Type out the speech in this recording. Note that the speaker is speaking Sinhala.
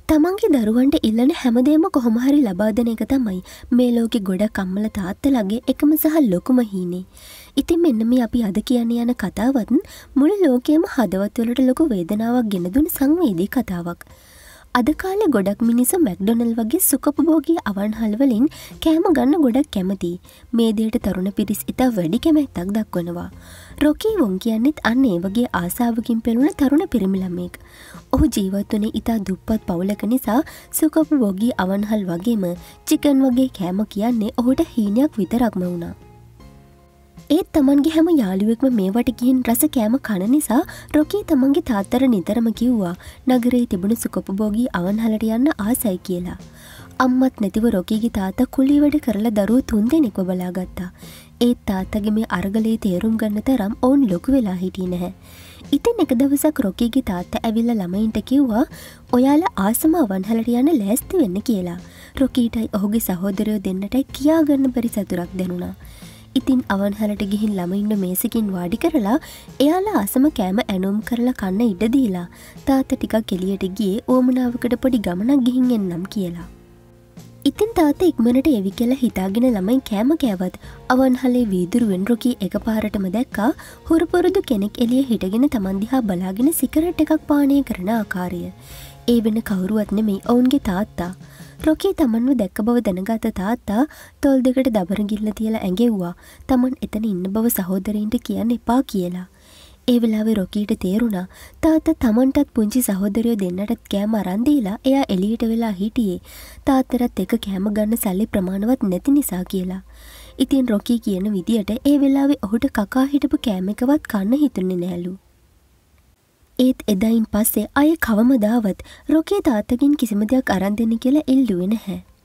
තමන්ගේ දරුවන්ට ඉල්ලන හැමදේම කොහොම හරි ලබා දෙන එක තමයි මේ ලෝකේ ගොඩක් අම්මලා තාත්තලාගේ එකම සහ ලොකුම හීනේ. ඉතින් මෙන්න මේ අපි අද කියන්න යන කතාවත් මුළු ලෝකෙම හදවත් වලට ලොකු වේදනාවක් ගෙන දුන සංවේදී කතාවක්. අද කාලේ ගොඩක් මිනිස්සු මැක්ඩොනල්ඩ් වගේ සුඛෝපභෝගී අවන්හල් වලින් කෑම ගන්න ගොඩක් කැමතියි. මේ දෙයට තරුණ පිරිස් ඉතා වැඩි කැමැත්තක් දක්වනවා. රොකී වොන් කියන්නේත් අන්න ඒ වගේ ආසාවකින් පෙළුණ තරුණ පිරිමි ළමෙක්. ඔහු ජීවත් වුණේ ඉතා දුප්පත් පවුලක නිසා සුඛෝපභෝගී අවන්හල් වගේම චිකන් වගේ කෑම කියන්නේ ඔහුට හීනයක් විතරක්ම වුණා. ඒත් තමන්ගේ හැම යාළුවෙක්ම මේවට ගිහින් රස කෑම කන නිසා රොකී තමන්ගේ තාත්තට නිතරම කිව්වා නගරේ තිබුණු සුඛෝපභෝගී අවන්හලට යන්න ආසයි කියලා. අම්මත් නැතිව රොකීගේ තාත්තා කුලී වැඩ කරලා දරුවෝ 3 දෙනෙක්ව බලාගත්තා. ඒත් තාත්තගේ මේ අරගලේ තේරුම් ගන්න තරම් ඔවුන් ලොකු වෙලා හිටියේ නැහැ. ඉතින් එක දවසක් රොකීගේ තාත්තා ඇවිල්ලා ළමයින්ට කිව්වා ඔයාලා ආසම අවන්හලට යන්න ලෑස්ති වෙන්න කියලා. රොකීටයි ඔහුගේ සහෝදරයෝ දෙන්නටයි කියාගන්න බැරි සතුටක් දැනුණා. ඉතින් අවන්හලට ගිහින් ළමයින්ව මේසකින් වාඩි කරලා එයාලා ආසම කෑම ඇනුම් කරලා කන්න ඉඩ දීලා තාත්තා ටිකක් එළියට ගියේ ඕමනාවකට පොඩි ගමනක් ගිහින් එන්නම් කියලා. ඉතින් තාත්තා ඉක්මනට එවි කියලා හිතාගෙන ළමයි කෑම කෑවත් අවන්හලේ වීදුරුවෙන් රොකී එකපාරටම දැක්කා හුරුපුරුදු කෙනෙක් එළිය හිටගෙන තමන් දිහා බලාගෙන සිගරට් එකක් පානය කරන ආකාරය. ඒ වෙන කවුරුවත් නෙමෙයි ඔවුන්ගේ තාත්තා. රොකී තමන්ව දැක්ක බව දැනගත තාත්තා තොල් දෙකට දබර ගිල්ල තියලා ඇඟෙව්වා තමන් එතන ඉන්න බව සහෝදරයින්ට කියන්න එපා කියලා. ඒ වෙලාවේ රොකීට තේරුණා තාත්තා තමන්ටත් පුංචි සහෝදරයෝ දෙන්නටත් කෑම අරන් දීලා එයා එළියට වෙලා හිටියේ තාත්තටත් එක කෑම ගන්න සල්ලි ප්‍රමාණවත් නැති නිසා කියලා. ඉතින් රොකී කියන විදියට ඒ වෙලාවේ ඔහුට කකා හිටපු කෑම එකවත් කන්න හිතුනේ නෑලු. ඒත් එදායින් පස්සේ අය කවමදාවත් රොකී තාත්තගෙන් කිසිම දෙයක් අරන් දෙන්න කියලා ඉල්ලුවේ නැහැ.